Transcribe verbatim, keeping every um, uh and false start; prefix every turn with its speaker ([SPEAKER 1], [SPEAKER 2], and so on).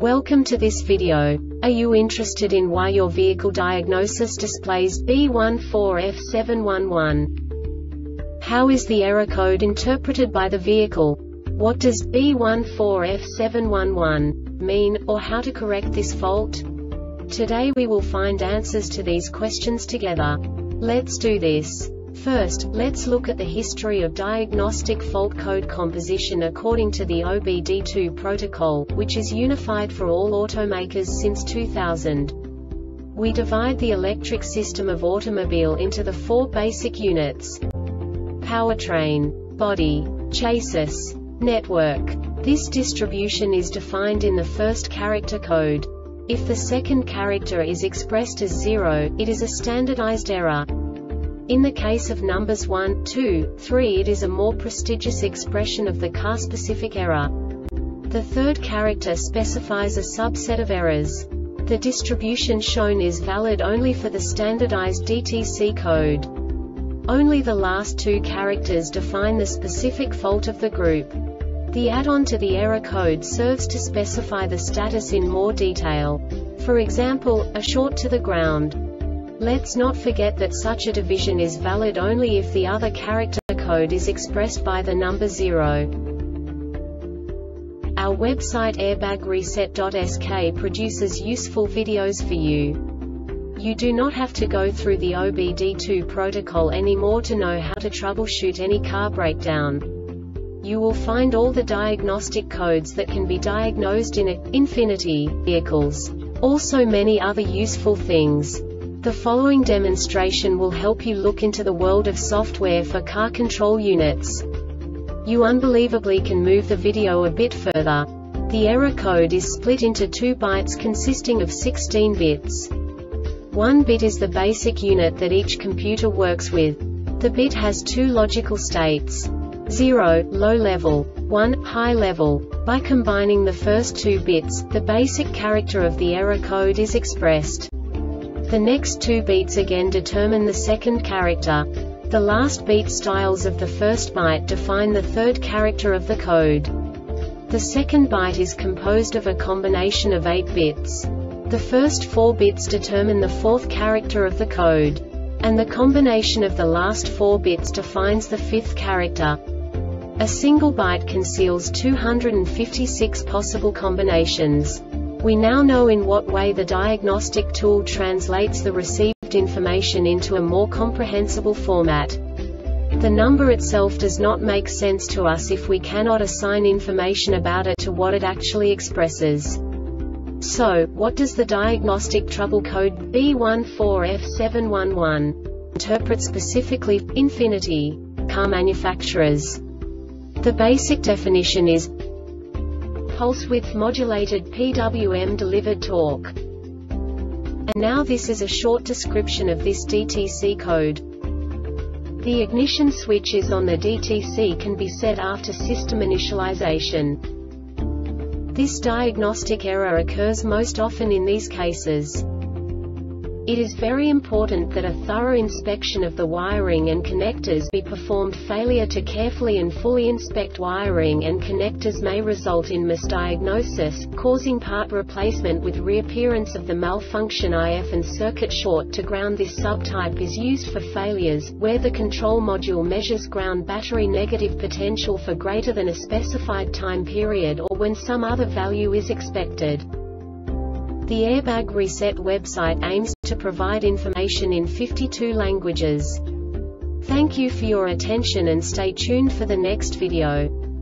[SPEAKER 1] Welcome to this video. Are you interested in why your vehicle diagnosis displays B one four F seven one one? How is the error code interpreted by the vehicle? What does B one four F seven one one mean, or how to correct this fault? Today we will find answers to these questions together. Let's do this. First, let's look at the history of diagnostic fault code composition according to the O B D two protocol, which is unified for all automakers since two thousand. We divide the electric system of automobile into the four basic units: powertrain, body, chassis, network. This distribution is defined in the first character code. If the second character is expressed as zero, it is a standardized error. In the case of numbers one, two, three, it is a more prestigious expression of the car-specific error. The third character specifies a subset of errors. The distribution shown is valid only for the standardized D T C code. Only the last two characters define the specific fault of the group. The add-on to the error code serves to specify the status in more detail. For example, a short to the ground. Let's not forget that such a division is valid only if the other character code is expressed by the number zero. Our website airbag reset dot S K produces useful videos for you. You do not have to go through the O B D two protocol anymore to know how to troubleshoot any car breakdown. You will find all the diagnostic codes that can be diagnosed in Infinity vehicles. Also many other useful things. The following demonstration will help you look into the world of software for car control units. You unbelievably can move the video a bit further. The error code is split into two bytes consisting of sixteen bits. One bit is the basic unit that each computer works with. The bit has two logical states: zero, low level, one, high level. By combining the first two bits, the basic character of the error code is expressed. The next two beats again determine the second character. The last beat styles of the first byte define the third character of the code. The second byte is composed of a combination of eight bits. The first four bits determine the fourth character of the code. And the combination of the last four bits defines the fifth character. A single byte conceals two hundred fifty-six possible combinations. We now know in what way the diagnostic tool translates the received information into a more comprehensible format. The number itself does not make sense to us if we cannot assign information about it to what it actually expresses. So, what does the diagnostic trouble code B one four F seven one one interpret specifically for Infinity car manufacturers? The basic definition is pulse width modulated P W M delivered torque. And now this is a short description of this D T C code. The ignition switch is on the D T C can be set after system initialization. This diagnostic error occurs most often in these cases. It is very important that a thorough inspection of the wiring and connectors be performed. Failure to carefully and fully inspect wiring and connectors may result in misdiagnosis, causing part replacement with reappearance of the malfunction I F and circuit short to ground. This subtype is used for failures where the control module measures ground battery negative potential for greater than a specified time period or when some other value is expected. The Airbag Reset website aims to provide information in fifty-two languages. Thank you for your attention and stay tuned for the next video.